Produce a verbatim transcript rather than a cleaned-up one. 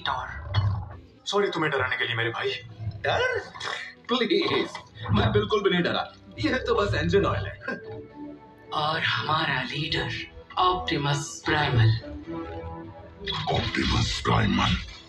और सॉरी तुम्हें डराने के लिए मेरे भाई। डर? प्लीज, मैं बिल्कुल भी नहीं डरा। यह तो बस इंजन ऑयल है। और हमारा leader Optimus Primal. Optimus primal